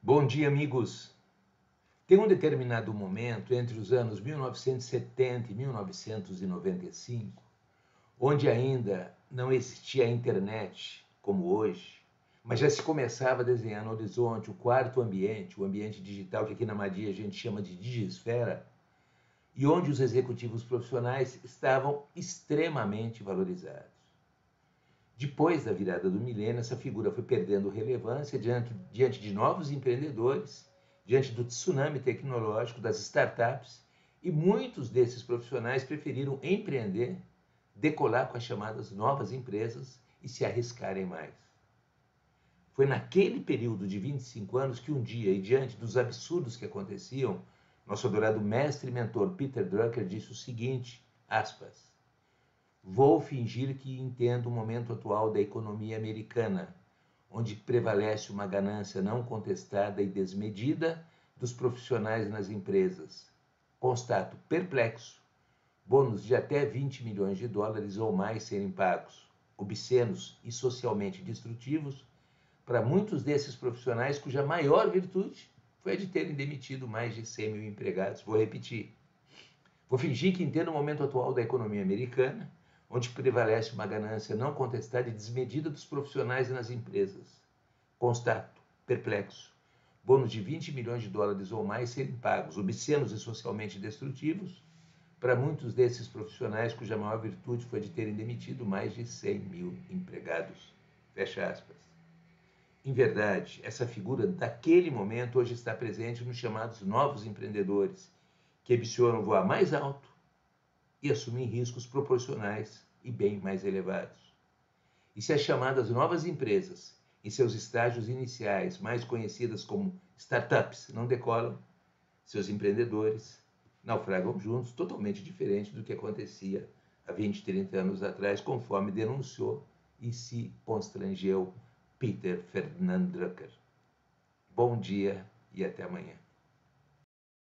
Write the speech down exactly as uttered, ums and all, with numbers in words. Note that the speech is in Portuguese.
Bom dia, amigos. Tem um determinado momento entre os anos mil novecentos e setenta e mil novecentos e noventa e cinco, onde ainda não existia a internet como hoje, mas já se começava a desenhar no horizonte o quarto ambiente, o ambiente digital que aqui na Madia a gente chama de digisfera, e onde os executivos profissionais estavam extremamente valorizados. Depois da virada do milênio, essa figura foi perdendo relevância diante, diante de novos empreendedores, diante do tsunami tecnológico, das startups, e muitos desses profissionais preferiram empreender, decolar com as chamadas novas empresas e se arriscarem mais. Foi naquele período de vinte e cinco anos que um dia, e diante dos absurdos que aconteciam, nosso adorado mestre e mentor Peter Drucker disse o seguinte, aspas, vou fingir que entendo o momento atual da economia americana, onde prevalece uma ganância não contestada e desmedida dos profissionais nas empresas. Constato perplexo bônus de até vinte milhões de dólares ou mais serem pagos, obscenos e socialmente destrutivos, para muitos desses profissionais cuja maior virtude foi a de terem demitido mais de cem mil empregados. Vou repetir. Vou fingir que entendo o momento atual da economia americana, onde prevalece uma ganância não contestada e desmedida dos profissionais nas empresas. Constato, perplexo, bônus de vinte milhões de dólares ou mais serem pagos, obscenos e socialmente destrutivos, para muitos desses profissionais cuja maior virtude foi de terem demitido mais de cem mil empregados. Fecha aspas. Em verdade, essa figura daquele momento hoje está presente nos chamados novos empreendedores, que ambicionam voar mais alto e assumir riscos proporcionais e bem mais elevados. E se as chamadas novas empresas, em seus estágios iniciais, mais conhecidas como startups, não decolam, seus empreendedores naufragam juntos, totalmente diferente do que acontecia há vinte, trinta anos atrás, conforme denunciou e se constrangeu Peter Ferdinand Drucker. Bom dia e até amanhã.